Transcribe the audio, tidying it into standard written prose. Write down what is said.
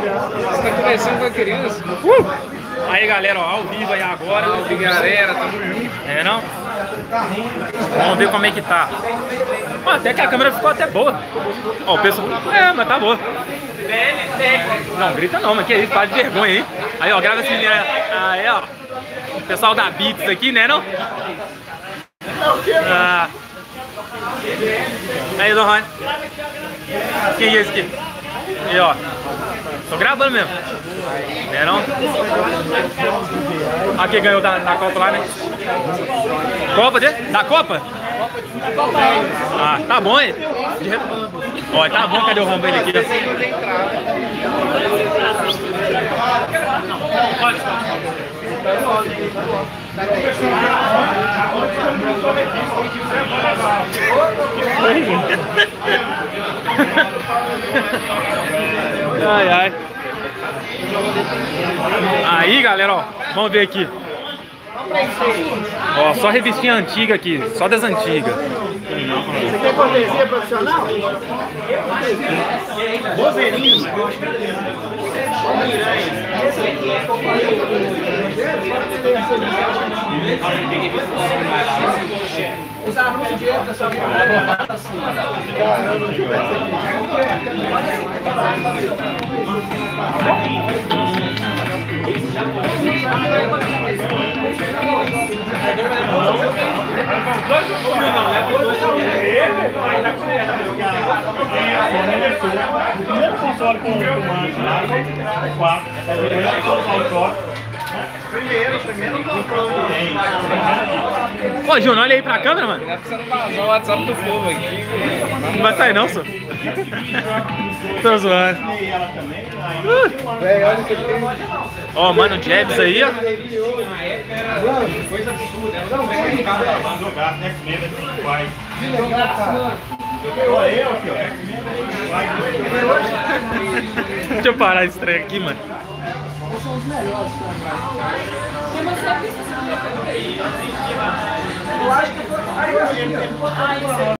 Você tá conversando com a criança? Aí galera, ó, ao vivo aí agora. Salve galera, tamo junto. É não? Vamos ver como é que tá. Ah, até que a câmera ficou até boa. Ó, o pessoal. É, mas tá boa. Não, grita não, mas que isso, para de vergonha aí. Aí, ó, grava esse menino aí, ó. O pessoal da Beats aqui, né, não? Ah. Aí, Dom Rony. Quem é esse aqui? Aí, ó. Tô gravando mesmo. Né, não? Aqui ganhou da Copa lá, né? Copa da Copa? Ah, tá bom, hein? Ó, tá bom, cadê o rombo ele aqui? Ai, ai. Aí, galera, ó, vamos ver aqui. Ó, só revistinha antiga aqui, só das antigas. Você quer cortesia profissional? Bozeirinho. Os anúncios de época só O primeiro console com comando lá, 4. Ô, Júnior, olha aí pra câmera, mano. Tá precisando vazar o WhatsApp do povo aqui. Não vai sair não, só. Tô zoando. Ó, mano, Jabs aí, ó. Deixa eu parar esse trem aqui, mano. são os melhores pra mim. Eu acho que foi.